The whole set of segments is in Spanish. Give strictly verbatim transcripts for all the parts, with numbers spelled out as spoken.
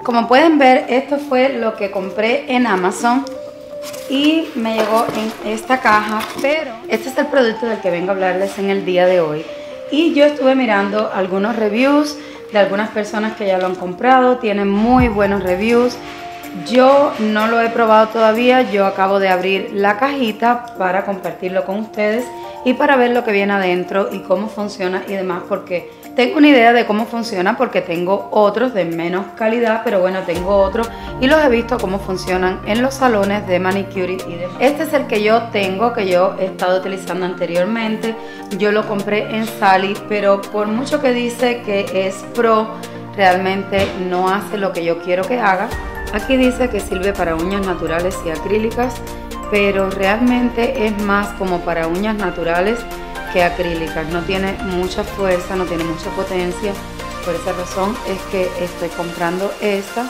Como pueden ver, esto fue lo que compré en Amazon y me llegó en esta caja, pero este es el producto del que vengo a hablarles en el día de hoy. Y yo estuve mirando algunos reviews de algunas personas que ya lo han comprado, tienen muy buenos reviews. Yo no lo he probado todavía, yo acabo de abrir la cajita para compartirlo con ustedes y para ver lo que viene adentro y cómo funciona y demás, porque tengo una idea de cómo funciona porque tengo otros de menos calidad, pero bueno, tengo otros y los he visto cómo funcionan en los salones de manicure y demás. Este es el que yo tengo, que yo he estado utilizando anteriormente. Yo lo compré en Sally, pero por mucho que dice que es pro, realmente no hace lo que yo quiero que haga. Aquí dice que sirve para uñas naturales y acrílicas, pero realmente es más como para uñas naturales que acrílicas. No tiene mucha fuerza, no tiene mucha potencia. Por esa razón es que estoy comprando esta.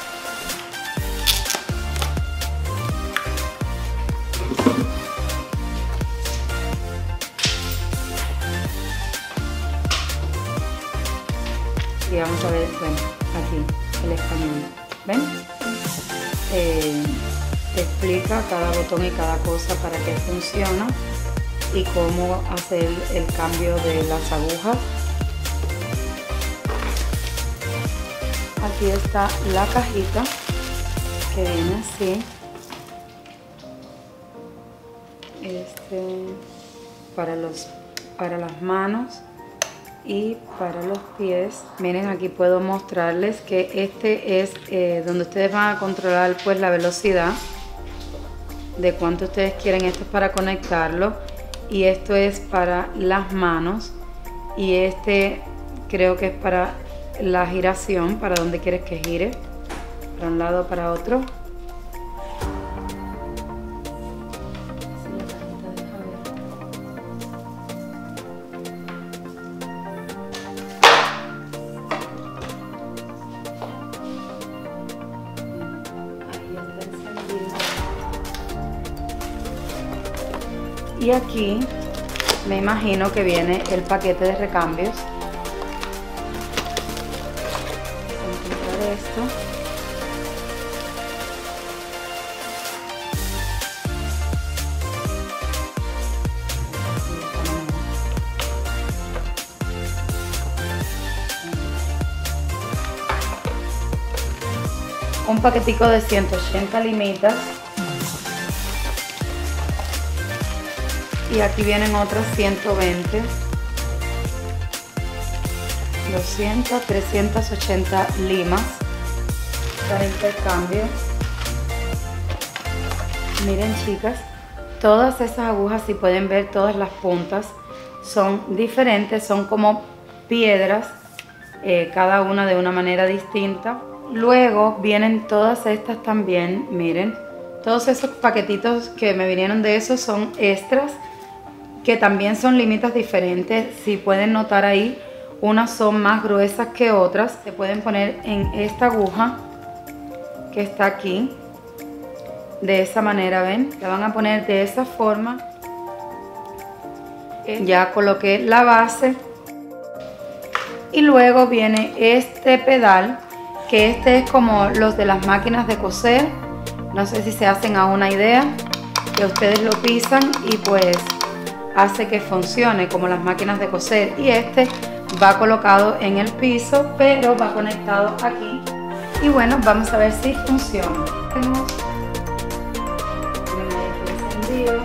Y vamos a ver, bueno, aquí el español, ¿ven? Eh, explica cada botón y cada cosa para qué funciona y cómo hacer el cambio de las agujas. Aquí está la cajita que viene así. Este para los para las manos y para los pies. Miren, aquí puedo mostrarles que este es eh, donde ustedes van a controlar pues la velocidad de cuánto ustedes quieren. Esto es para conectarlo y esto es para las manos y este creo que es para la giración, para donde quieres que gire, para un lado o para otro. Y aquí me imagino que viene el paquete de recambios. Voy a encontrar esto. Un paquetico de ciento ochenta limitas. Y aquí vienen otras ciento veinte, doscientas, trescientas ochenta limas para intercambio. Miren, chicas, todas esas agujas, si pueden ver, todas las puntas son diferentes, son como piedras, eh, cada una de una manera distinta. Luego vienen todas estas también, miren, todos esos paquetitos que me vinieron de esos son extras, que también son limitas diferentes. Si pueden notar ahí, unas son más gruesas que otras. Se pueden poner en esta aguja que está aquí, de esa manera, ven, la van a poner de esa forma. Ya coloqué la base y luego viene este pedal, que este es como los de las máquinas de coser. No sé si se hacen a una idea, que ustedes lo pisan y pues hace que funcione como las máquinas de coser. Y este va colocado en el piso, pero va conectado aquí. Y bueno, vamos a ver si funciona. Tenemos el encendido.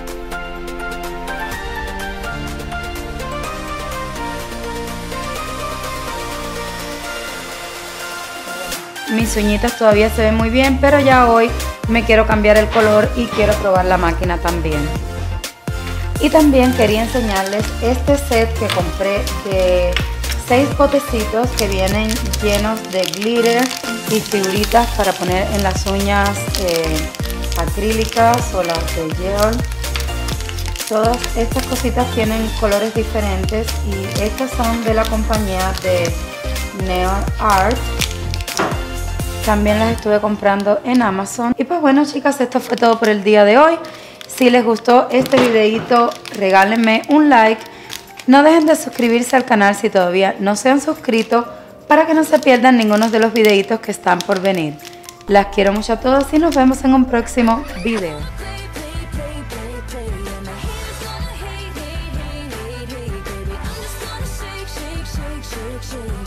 Mis uñitas todavía se ven muy bien, pero ya hoy me quiero cambiar el color y quiero probar la máquina también. Y también quería enseñarles este set que compré de seis potecitos que vienen llenos de glitter y figuritas para poner en las uñas eh, acrílicas o las de gel. Todas estas cositas tienen colores diferentes y estas son de la compañía de Neon Art. También las estuve comprando en Amazon. Y pues bueno, chicas, esto fue todo por el día de hoy. Si les gustó este videito, regálenme un like. No dejen de suscribirse al canal si todavía no se han suscrito, para que no se pierdan ninguno de los videitos que están por venir. Las quiero mucho a todos y nos vemos en un próximo video. Shake, shake, shake.